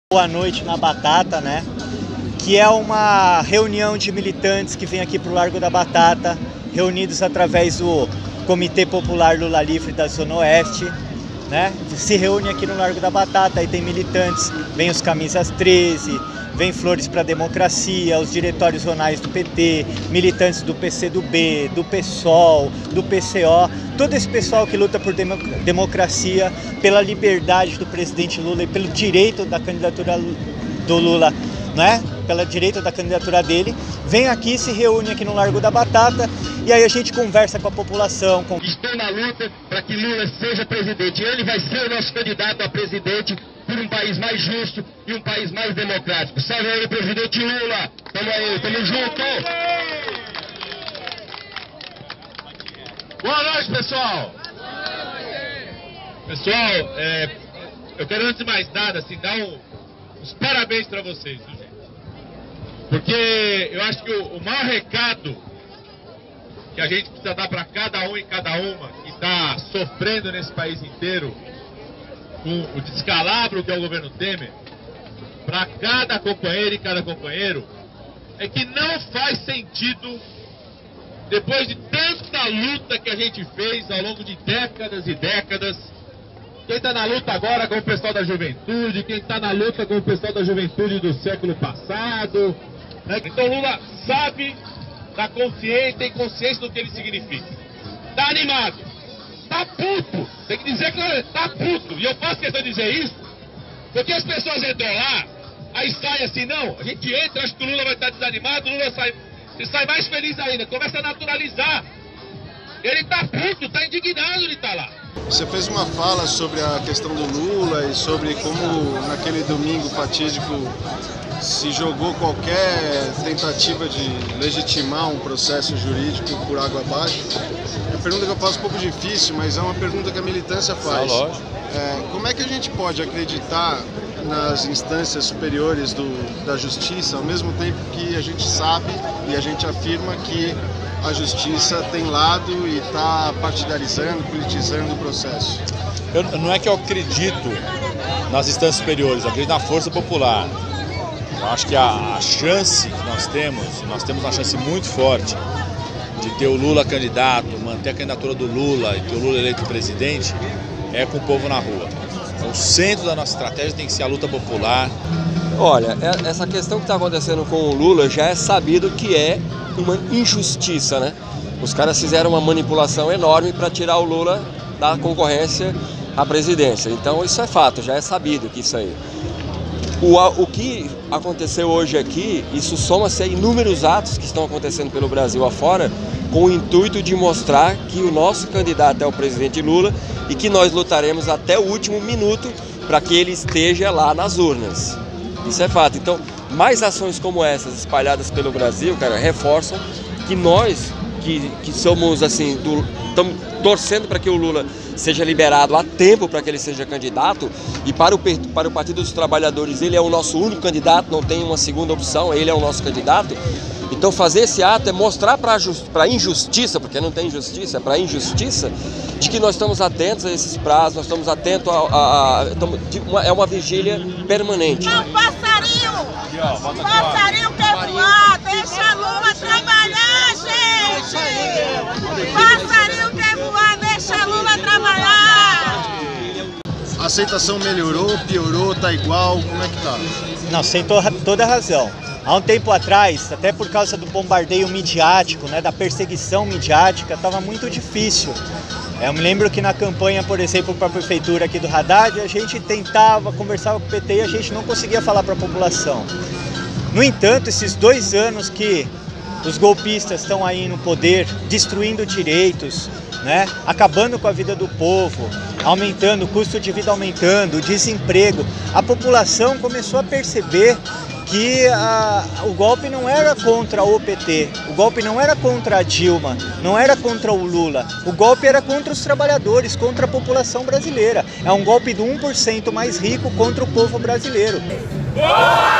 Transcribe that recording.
Boa noite na Batata, né? Que é uma reunião de militantes que vem aqui para o Largo da Batata, reunidos através do Comitê Popular Lula Livre da Zona Oeste, né? Se reúne aqui no Largo da Batata, aí tem militantes, vem os Camisas 13, vem Flores para a Democracia, os diretórios zonais do PT, militantes do PCdoB, do PSOL, do PCO, todo esse pessoal que luta por democracia, pela liberdade do presidente Lula e pelo direito da candidatura do Lula, né? Pelo direito da candidatura dele, vem aqui, se reúne aqui no Largo da Batata e aí a gente conversa com a população. Estou na luta para que Lula seja presidente. Ele vai ser o nosso candidato a presidente por um país mais justo e um país mais democrático. Salve aí, presidente Lula! Tamo aí, tamo junto! Boa noite, pessoal! Pessoal, eu quero antes de mais nada, assim, dar uns parabéns para vocês, viu, gente? Porque eu acho que o maior recado que a gente precisa dar para cada um e cada uma que está sofrendo nesse país inteiro com o descalabro que é o governo Temer, para cada companheiro e cada companheiro, é que não faz sentido, depois de tanta luta que a gente fez ao longo de décadas e décadas, quem está na luta agora com o pessoal da juventude, quem está na luta com o pessoal da juventude do século passado, né? Então Lula sabe, está consciente, tem consciência do que ele significa. Está animado, está puto, tem que dizer que está puto. E eu faço questão de dizer isso, porque as pessoas entram lá, aí sai assim, não, a gente entra, acha que o Lula vai estar desanimado, o Lula sai mais feliz ainda, começa a naturalizar. Ele está puto, está indignado de estar lá. Você fez uma fala sobre a questão do Lula e sobre como naquele domingo fatídico se jogou qualquer tentativa de legitimar um processo jurídico por água abaixo. É uma pergunta que eu faço um pouco difícil, mas é uma pergunta que a militância faz. Como é que a gente pode acreditar nas instâncias superiores da justiça, ao mesmo tempo que a gente sabe e a gente afirma que a justiça tem lado e está partidarizando, politizando o processo? Não é que eu acredito nas instâncias superiores, eu acredito na força popular. Eu acho que a chance que nós temos uma chance muito forte de ter o Lula candidato, manter a candidatura do Lula e ter o Lula eleito presidente, é com o povo na rua. Então, o centro da nossa estratégia tem que ser a luta popular. Olha, essa questão que está acontecendo com o Lula já é sabido que é uma injustiça, né? Os caras fizeram uma manipulação enorme para tirar o Lula da concorrência à presidência. Então isso é fato, já é sabido que isso aí. O que aconteceu hoje aqui, isso soma-se a inúmeros atos que estão acontecendo pelo Brasil afora, com o intuito de mostrar que o nosso candidato é o presidente Lula e que nós lutaremos até o último minuto para que ele esteja lá nas urnas. Isso é fato. Então, mais ações como essas espalhadas pelo Brasil, cara, reforçam que nós, que somos assim, estamos torcendo para que o Lula seja liberado a tempo para que ele seja candidato, e para o Partido dos Trabalhadores ele é o nosso único candidato, não tem uma segunda opção, ele é o nosso candidato. Então fazer esse ato é mostrar para a injustiça, porque não tem injustiça, para a injustiça, de que nós estamos atentos a esses prazos, nós estamos atentos é uma vigília permanente. Não, passarinho! Passarinho quer voar, deixa Lula trabalhar, gente! Passarinho quer voar, deixa Lula trabalhar! A aceitação melhorou, piorou, tá igual, como é que tá? Não, sem toda razão. Há um tempo atrás, até por causa do bombardeio midiático, né, da perseguição midiática, estava muito difícil. Eu me lembro que na campanha, por exemplo, para a prefeitura aqui do Haddad, a gente tentava conversar com o PT e a gente não conseguia falar para a população. No entanto, esses 2 anos que os golpistas estão aí no poder, destruindo direitos, né, acabando com a vida do povo, aumentando o custo de vida, aumentando o desemprego, a população começou a perceber que o golpe não era contra o PT, o golpe não era contra a Dilma, não era contra o Lula, o golpe era contra os trabalhadores, contra a população brasileira. É um golpe do 1% mais rico contra o povo brasileiro.